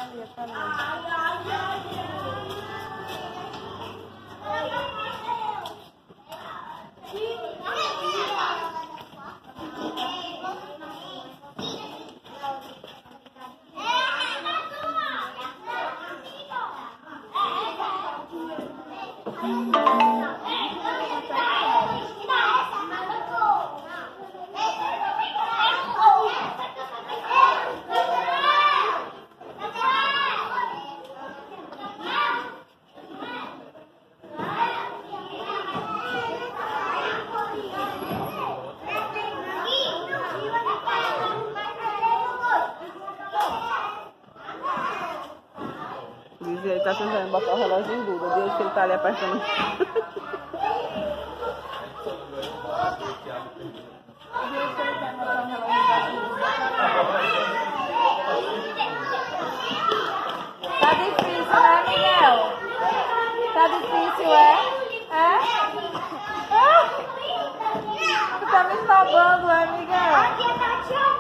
Ele tá tentando botar o relógio em dúvida, desde que ele tá ali apertando. Tá difícil, né, Miguel? Tá difícil, é? É? Ah! Tu tá me salvando, é, Miguel?